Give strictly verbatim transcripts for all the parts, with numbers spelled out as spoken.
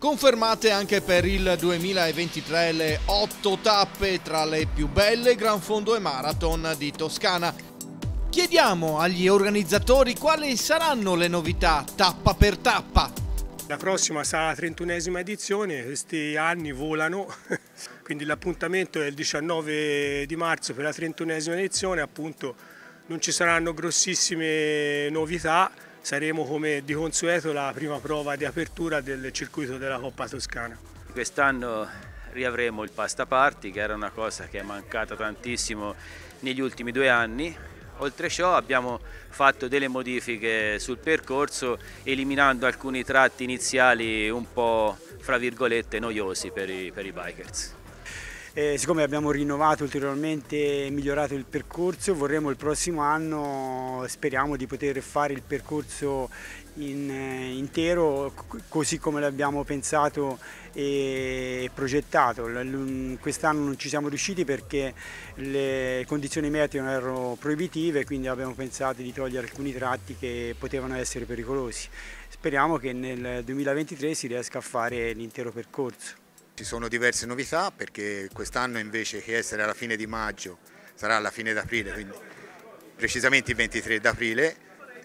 Confermate anche per il duemilaventitré le otto tappe tra le più belle Gran Fondo e Marathon di Toscana. Chiediamo agli organizzatori quali saranno le novità tappa per tappa. La prossima sarà la trentunesima edizione, questi anni volano, quindi l'appuntamento è il diciannove di marzo per la trentunesima edizione, appunto non ci saranno grossissime novità. Saremo come di consueto la prima prova di apertura del circuito della Coppa Toscana. Quest'anno riavremo il pasta party, che era una cosa che è mancata tantissimo negli ultimi due anni. Oltre a ciò abbiamo fatto delle modifiche sul percorso, eliminando alcuni tratti iniziali un po' fra virgolette noiosi per i, per i bikers. Eh, siccome abbiamo rinnovato ulteriormente e migliorato il percorso, vorremmo il prossimo anno, speriamo di poter fare il percorso in, eh, intero così come l'abbiamo pensato e progettato. Quest'anno non ci siamo riusciti perché le condizioni meteo erano proibitive, quindi abbiamo pensato di togliere alcuni tratti che potevano essere pericolosi. Speriamo che nel duemilaventitré si riesca a fare l'intero percorso. Ci sono diverse novità perché quest'anno invece che essere alla fine di maggio sarà alla fine d'aprile, quindi precisamente il ventitré d'aprile,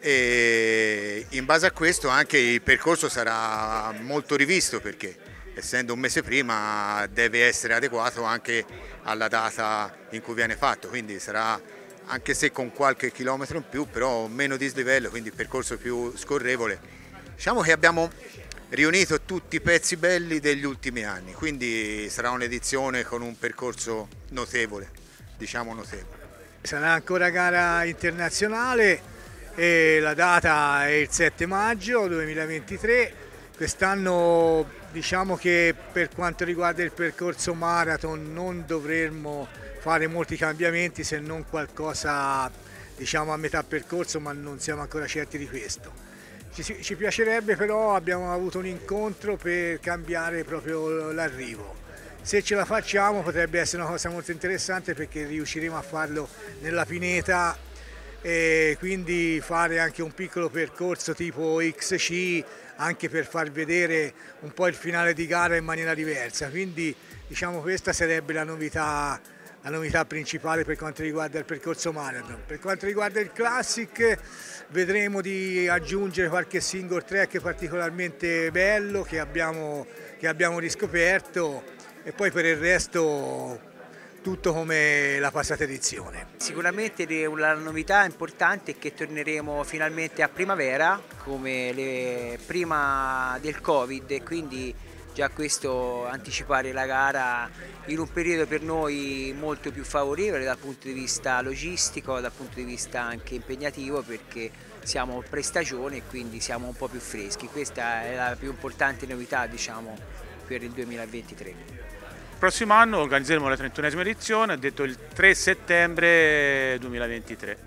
e in base a questo anche il percorso sarà molto rivisto perché essendo un mese prima deve essere adeguato anche alla data in cui viene fatto, quindi sarà, anche se con qualche chilometro in più, però meno dislivello, quindi il percorso più scorrevole. Diciamo che abbiamo riunito tutti i pezzi belli degli ultimi anni, quindi sarà un'edizione con un percorso notevole, diciamo notevole. Sarà ancora gara internazionale e la data è il sette maggio duemilaventitré. Quest'anno diciamo che per quanto riguarda il percorso marathon non dovremmo fare molti cambiamenti se non qualcosa diciamo a metà percorso, ma non siamo ancora certi di questo. Ci, ci piacerebbe, però abbiamo avuto un incontro per cambiare proprio l'arrivo. Se ce la facciamo potrebbe essere una cosa molto interessante perché riusciremo a farlo nella pineta e quindi fare anche un piccolo percorso tipo X C anche per far vedere un po' il finale di gara in maniera diversa. Quindi diciamo questa sarebbe la novità, la novità principale per quanto riguarda il percorso marathon. Per quanto riguarda il classic vedremo di aggiungere qualche single track particolarmente bello che abbiamo, che abbiamo riscoperto, e poi per il resto tutto come la passata edizione. Sicuramente la novità importante è che torneremo finalmente a primavera come le, prima del Covid, e quindi già questo anticipare la gara in un periodo per noi molto più favorevole dal punto di vista logistico, dal punto di vista anche impegnativo, perché siamo pre-stagione e quindi siamo un po' più freschi. Questa è la più importante novità, diciamo, per il duemilaventitré. Il prossimo anno organizzeremo la trentunesima edizione, ho detto il tre settembre duemilaventitré.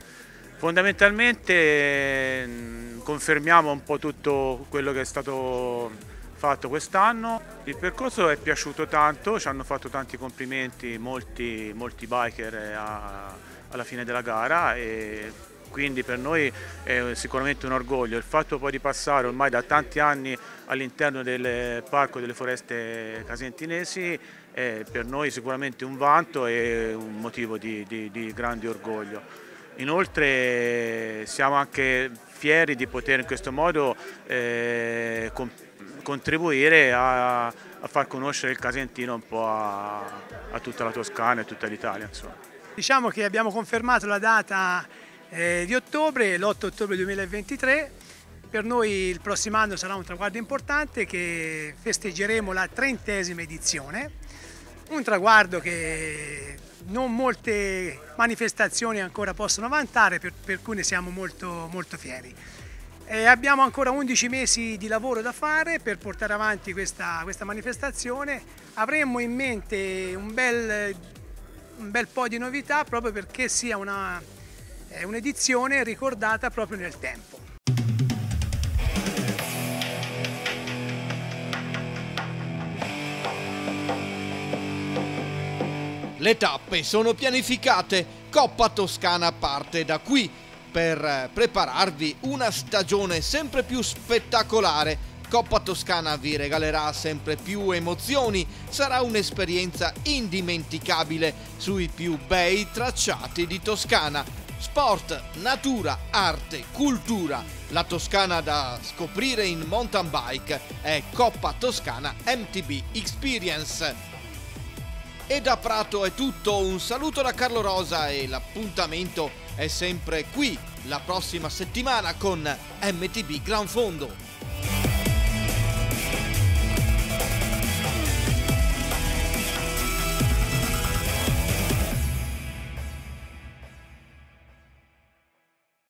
Fondamentalmente confermiamo un po' tutto quello che è stato fatto quest'anno. Il percorso è piaciuto tanto, ci hanno fatto tanti complimenti molti, molti biker a, alla fine della gara, e quindi per noi è sicuramente un orgoglio. Il fatto poi di passare ormai da tanti anni all'interno del Parco delle Foreste Casentinesi è per noi sicuramente un vanto e un motivo di, di, di grande orgoglio. Inoltre siamo anche fieri di poter in questo modo eh, contribuire a, a far conoscere il Casentino un po' a, a tutta la Toscana e tutta l'Italia. Diciamo che abbiamo confermato la data eh, di ottobre, l'otto ottobre duemilaventitré. Per noi il prossimo anno sarà un traguardo importante, che festeggeremo la trentesima edizione, un traguardo che non molte manifestazioni ancora possono vantare, per, per cui ne siamo molto, molto fieri. E abbiamo ancora undici mesi di lavoro da fare per portare avanti questa, questa manifestazione. Avremmo in mente un bel, un bel po' di novità proprio perché sia una, un'edizione ricordata proprio nel tempo. Le tappe sono pianificate, Coppa Toscana parte da qui per prepararvi una stagione sempre più spettacolare Coppa Toscana vi regalerà sempre più emozioni, sarà un'esperienza indimenticabile sui più bei tracciati di Toscana. Sport, natura, arte, cultura. La Toscana da scoprire in mountain bike è Coppa Toscana M T B Experience. E da Prato è tutto, un saluto da Carlo Rosa e l'appuntamento è sempre qui la prossima settimana con M T B Gran Fondo.